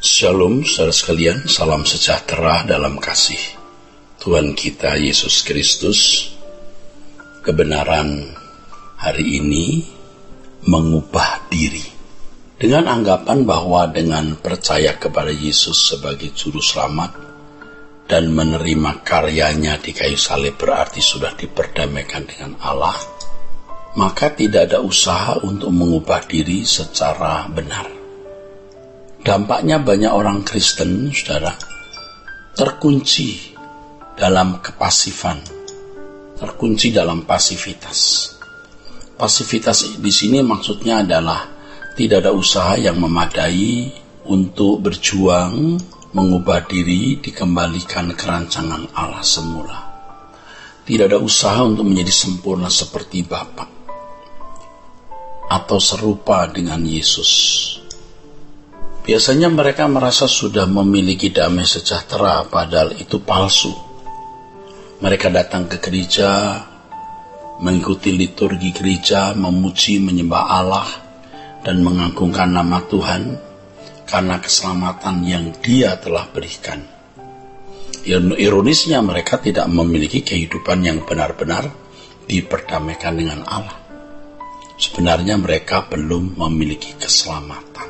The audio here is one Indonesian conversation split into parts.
Shalom saudara sekalian, salam sejahtera dalam kasih Tuhan kita Yesus Kristus. Kebenaran hari ini mengubah diri dengan anggapan bahwa dengan percaya kepada Yesus sebagai juru selamat dan menerima karyanya di kayu salib berarti sudah diperdamaikan dengan Allah, maka tidak ada usaha untuk mengubah diri secara benar. Dampaknya banyak orang Kristen, saudara, terkunci dalam kepasifan, terkunci dalam pasivitas. Pasivitas di sini maksudnya adalah tidak ada usaha yang memadai untuk berjuang, mengubah diri, dikembalikan ke rancangan Allah semula. Tidak ada usaha untuk menjadi sempurna seperti Bapa atau serupa dengan Yesus. Biasanya mereka merasa sudah memiliki damai sejahtera, padahal itu palsu. Mereka datang ke gereja, mengikuti liturgi gereja, memuji, menyembah Allah, dan mengagungkan nama Tuhan karena keselamatan yang Dia telah berikan. Ironisnya mereka tidak memiliki kehidupan yang benar-benar diperdamaikan dengan Allah. Sebenarnya mereka belum memiliki keselamatan.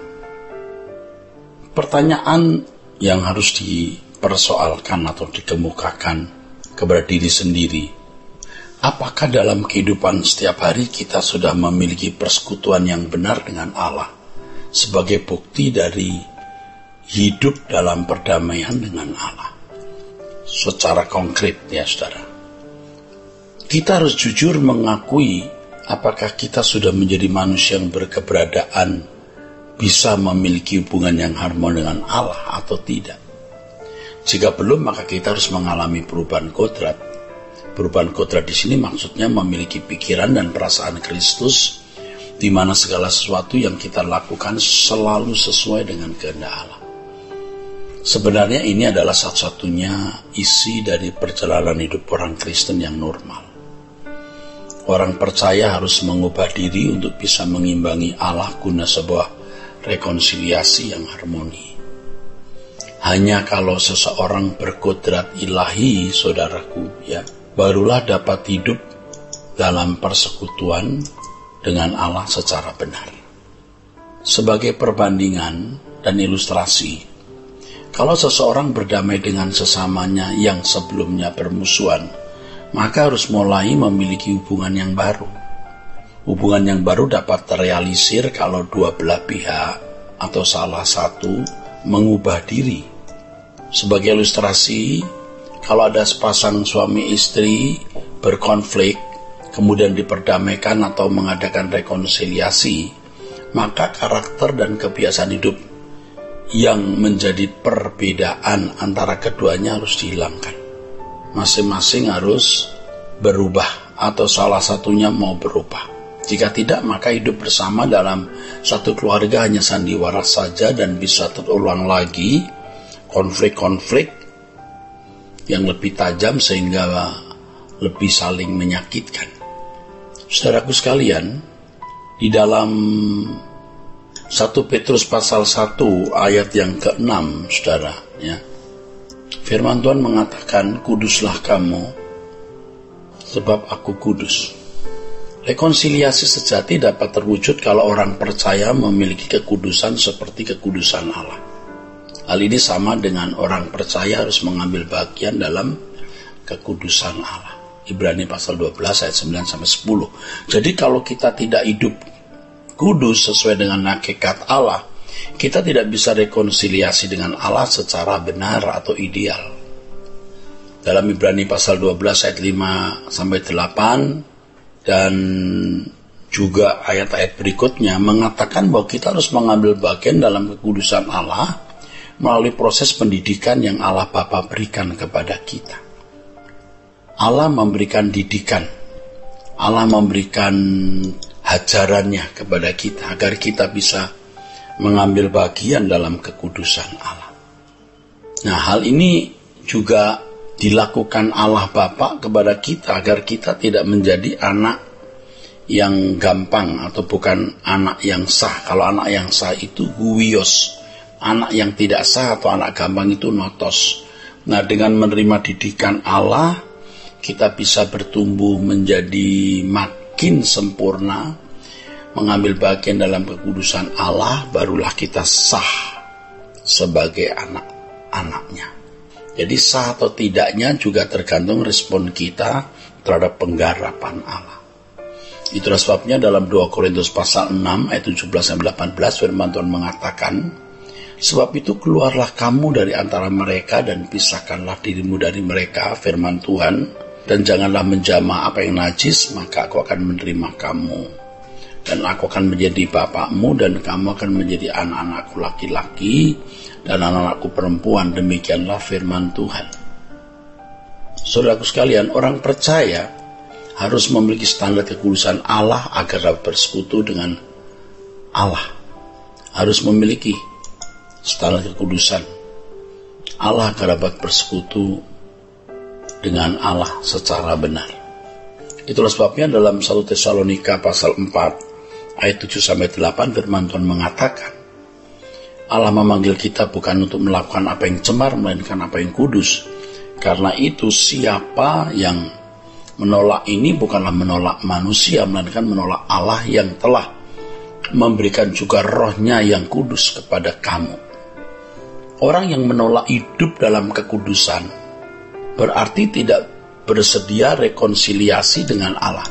Pertanyaan yang harus dipersoalkan atau dikemukakan kepada diri sendiri, apakah dalam kehidupan setiap hari kita sudah memiliki persekutuan yang benar dengan Allah sebagai bukti dari hidup dalam perdamaian dengan Allah? Secara konkret ya saudara, kita harus jujur mengakui apakah kita sudah menjadi manusia yang berkeberadaan, bisa memiliki hubungan yang harmoni dengan Allah atau tidak. Jika belum, maka kita harus mengalami perubahan kodrat. Perubahan kodrat di sini maksudnya memiliki pikiran dan perasaan Kristus, di mana segala sesuatu yang kita lakukan selalu sesuai dengan kehendak Allah. Sebenarnya ini adalah satu-satunya isi dari perjalanan hidup orang Kristen yang normal. Orang percaya harus mengubah diri untuk bisa mengimbangi Allah guna sebuah rekonsiliasi yang harmoni. Hanya kalau seseorang berkodrat ilahi, saudaraku, ya, barulah dapat hidup dalam persekutuan dengan Allah secara benar. Sebagai perbandingan dan ilustrasi, kalau seseorang berdamai dengan sesamanya yang sebelumnya bermusuhan, maka harus mulai memiliki hubungan yang baru. Hubungan yang baru dapat terrealisir kalau dua belah pihak atau salah satu mengubah diri. Sebagai ilustrasi, kalau ada sepasang suami istri berkonflik, kemudian diperdamaikan atau mengadakan rekonsiliasi, maka karakter dan kebiasaan hidup yang menjadi perbedaan antara keduanya harus dihilangkan. Masing-masing harus berubah atau salah satunya mau berubah. Jika tidak, maka hidup bersama dalam satu keluarga hanya sandiwara saja dan bisa terulang lagi konflik-konflik yang lebih tajam sehingga lebih saling menyakitkan. Saudaraku sekalian, di dalam 1 Petrus pasal 1 ayat yang ke-6, saudara, ya, firman Tuhan mengatakan, "Kuduslah kamu, sebab aku kudus." Rekonsiliasi sejati dapat terwujud kalau orang percaya memiliki kekudusan seperti kekudusan Allah. Hal ini sama dengan orang percaya harus mengambil bagian dalam kekudusan Allah. Ibrani pasal 12 ayat 9-10. Jadi kalau kita tidak hidup kudus sesuai dengan hakikat Allah, kita tidak bisa rekonsiliasi dengan Allah secara benar atau ideal. Dalam Ibrani pasal 12 ayat 5-8 dan juga ayat-ayat berikutnya mengatakan bahwa kita harus mengambil bagian dalam kekudusan Allah melalui proses pendidikan yang Allah Bapa berikan kepada kita. Allah memberikan didikan, Allah memberikan hajarannya kepada kita agar kita bisa mengambil bagian dalam kekudusan Allah. Nah, hal ini juga dilakukan Allah Bapa kepada kita agar kita tidak menjadi anak yang gampang atau bukan anak yang sah. Kalau anak yang sah itu huios, anak yang tidak sah atau anak gampang itu notos. Nah, dengan menerima didikan Allah, kita bisa bertumbuh menjadi makin sempurna, mengambil bagian dalam kekudusan Allah, barulah kita sah sebagai anak-anaknya. Jadi sah atau tidaknya juga tergantung respon kita terhadap penggarapan Allah. Itulah sebabnya dalam 2 Korintus pasal 6 ayat 17-18 firman Tuhan mengatakan, sebab itu keluarlah kamu dari antara mereka dan pisahkanlah dirimu dari mereka, firman Tuhan, dan janganlah menjamah apa yang najis, maka aku akan menerima kamu. Dan aku akan menjadi bapakmu dan kamu akan menjadi anak-anakku laki-laki dan anak-anakku perempuan. Demikianlah firman Tuhan. Saudaraku sekalian, orang percaya harus memiliki standar kekudusan Allah agar dapat bersekutu dengan Allah. Harus memiliki standar kekudusan Allah agar dapat bersekutu dengan Allah secara benar. Itulah sebabnya dalam 1 Tesalonika pasal 4 ayat 7-8 firman Tuhan mengatakan, Allah memanggil kita bukan untuk melakukan apa yang cemar, melainkan apa yang kudus. Karena itu siapa yang menolak ini bukanlah menolak manusia, melainkan menolak Allah yang telah memberikan juga rohnya yang kudus kepada kamu. Orang yang menolak hidup dalam kekudusan berarti tidak bersedia rekonsiliasi dengan Allah.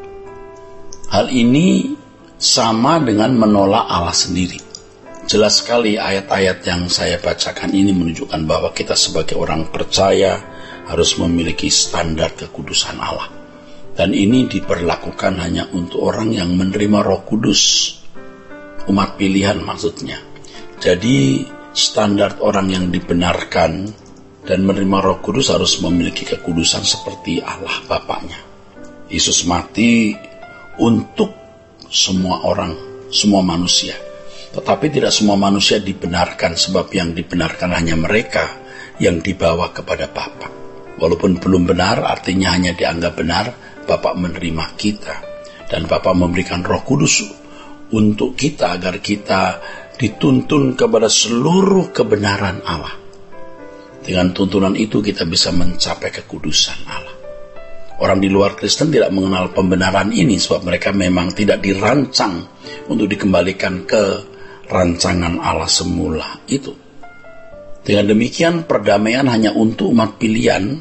Hal ini sama dengan menolak Allah sendiri. Jelas sekali ayat-ayat yang saya bacakan ini menunjukkan bahwa kita sebagai orang percaya harus memiliki standar kekudusan Allah. Dan ini diberlakukan hanya untuk orang yang menerima Roh Kudus, umat pilihan maksudnya. Jadi standar orang yang dibenarkan dan menerima Roh Kudus harus memiliki kekudusan seperti Allah Bapaknya. Yesus mati untuk semua orang, semua manusia. Tetapi tidak semua manusia dibenarkan, sebab yang dibenarkan hanya mereka yang dibawa kepada Bapa. Walaupun belum benar, artinya hanya dianggap benar, Bapa menerima kita. Dan Bapa memberikan Roh Kudus untuk kita agar kita dituntun kepada seluruh kebenaran Allah. Dengan tuntunan itu kita bisa mencapai kekudusan Allah. Orang di luar Kristen tidak mengenal pembenaran ini, sebab mereka memang tidak dirancang untuk dikembalikan ke rancangan Allah semula itu. Dengan demikian perdamaian hanya untuk umat pilihan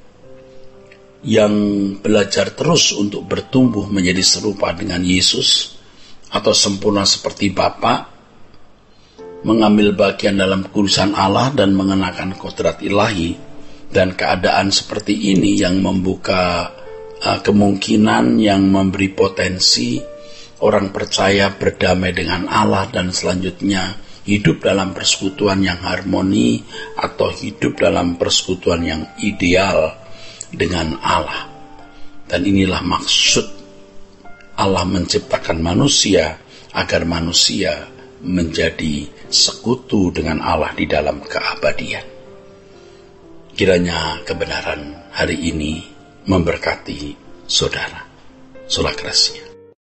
yang belajar terus untuk bertumbuh menjadi serupa dengan Yesus atau sempurna seperti Bapa, mengambil bagian dalam kekudusan Allah dan mengenakan kodrat ilahi. Dan keadaan seperti ini yang membuka kemungkinan, yang memberi potensi orang percaya berdamai dengan Allah dan selanjutnya hidup dalam persekutuan yang harmoni atau hidup dalam persekutuan yang ideal dengan Allah. Dan inilah maksud Allah menciptakan manusia, agar manusia menjadi sekutu dengan Allah di dalam keabadian. Kiranya kebenaran hari ini memberkati saudara. Sola Gracia.